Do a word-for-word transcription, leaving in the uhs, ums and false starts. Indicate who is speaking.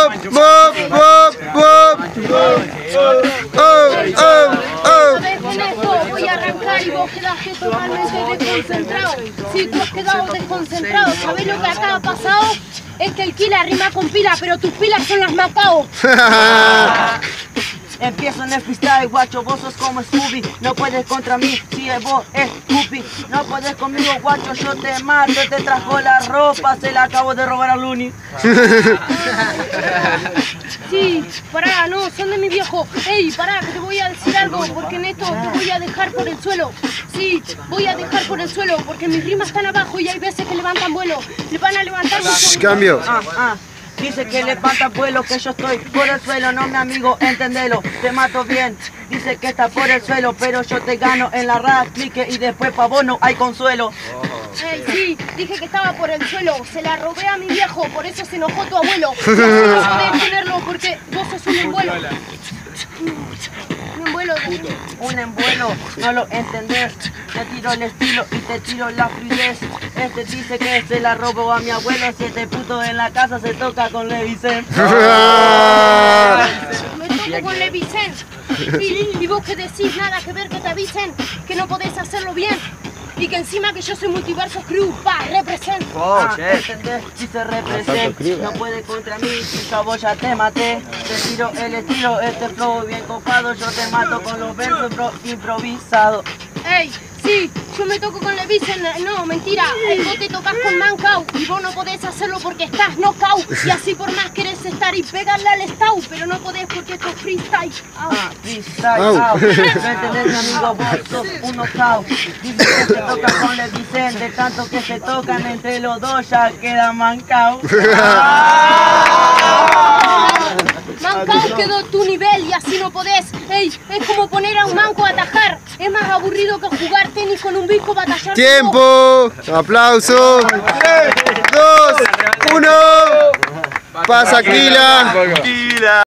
Speaker 1: bop, bop, bop. Oh, oh, oh.
Speaker 2: ¿Sabes con esto? Voy a arrancar y vos quedaste totalmente desconcentrado. Sí, tú has quedado desconcentrado. ¿Sabés lo que acá ha pasado? Es que el Kila rima con pila, pero tus pilas son las Macao.
Speaker 3: Empiezo en el freestyle, guacho, vos sos como Scooby. No puedes contra mí, si es vos es Scooby. No puedes conmigo, guacho, yo te mato. Te trajo la ropa, se la acabo de robar a Looney.
Speaker 2: Sí, pará, no, son de mi viejo. Ey, pará, que te voy a decir algo, porque en esto te voy a dejar por el suelo. Sí, voy a dejar por el suelo, porque mis rimas están abajo y hay veces que levantan vuelo. Le van a levantar mucho.
Speaker 1: Cambio.
Speaker 3: Ah, ah. Dice que le falta vuelo, que yo estoy por el suelo, no mi amigo, entendelo, te mato bien. Dice que está por el suelo, pero yo te gano en la rap, clique y después pa' vos no hay consuelo.
Speaker 2: Ey, sí, dije que estaba por el suelo, se la robé a mi viejo, por eso se enojó tu abuelo. Y así no podés tenerlo porque vos sos un envuelo. Un envuelo de...
Speaker 3: Un envuelo, no lo entendés. Te tiro el estilo y te tiro la fluidez. Este dice que se la robó a mi abuelo. Siete putos en la casa se toca con Levicen.
Speaker 2: Me toco con Levicen. Sí, y vos que decís nada que ver que te avisen que no podés hacerlo bien. Y que encima que yo soy Multiverso Crew, pa, represent.
Speaker 3: Ah, ¿entendés? Si se representa, no puede contra mí, si yo vos ya te maté. Te tiro el estilo, este flow bien copado. Yo te mato con los versos bro, improvisados.
Speaker 2: Ey, sí, yo me toco con Levicen, no, mentira. Ey, vos te tocas con Mancao y vos no podés hacerlo porque estás knockout. Y así por más querés estar y pegarle al stau, pero no podés porque esto es freestyle. Au.
Speaker 3: Ah, freestyle, au. ¿No entendés, mi amigo? Vos sos un knockout. Dice que se toca con Levicen, de tanto que se tocan entre los dos ya queda Mancao.
Speaker 2: Mancao quedó tu nivel y así no podés. Ey, es como poner a un manco a atajar. Es más aburrido que jugar tenis con un bico batallar.
Speaker 1: Tiempo. Aplauso. Tres, dos, uno. Pasa Kila.